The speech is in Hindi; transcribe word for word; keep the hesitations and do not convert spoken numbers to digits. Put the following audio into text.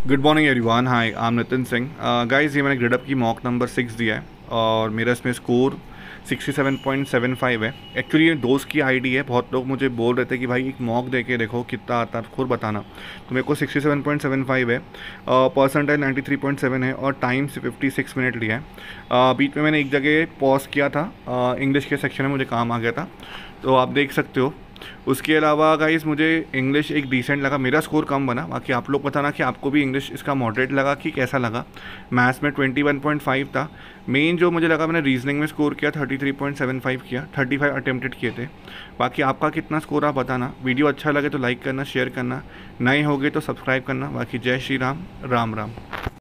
Good morning everyone, hi I am Nitin Singh. Guys, ये मैंने ग्रेडअप की मॉक नंबर सिक्स दिया है और मेरा इसमें score sixty seven point seven five है। एक्चुअली ये दोस्त की आईडी है। बहुत लोग मुझे बोल रहे थे कि भाई एक मॉक दे के देखो कितना आता है, खुद बताना। तो मेरे को sixty seven point seven five है, percentile ninety three point seven है और टाइम से फिफ्टी सिक्स मिनट लिया है। uh, बीच में मैंने एक जगह पॉज किया था, इंग्लिश uh, के सेक्शन में मुझे काम आ गया था, तो आप देख सकते हो। उसके अलावा गाइस मुझे इंग्लिश एक डिसेंट लगा, मेरा स्कोर कम बना। बाकी आप लोग बताना कि आपको भी इंग्लिश इसका मॉडरेट लगा कि कैसा लगा। मैथ्स में ट्वेंटी वन पॉइंट फाइव था। मेन जो मुझे लगा, मैंने रीजनिंग में स्कोर किया thirty three point seven five किया, थर्टी फाइव अटेम्प्टेड किए थे। बाकी आपका कितना स्कोर आप बताना। वीडियो अच्छा लगे तो लाइक करना, शेयर करना, नए होगे तो सब्सक्राइब करना। बाकी जय श्री राम, राम राम।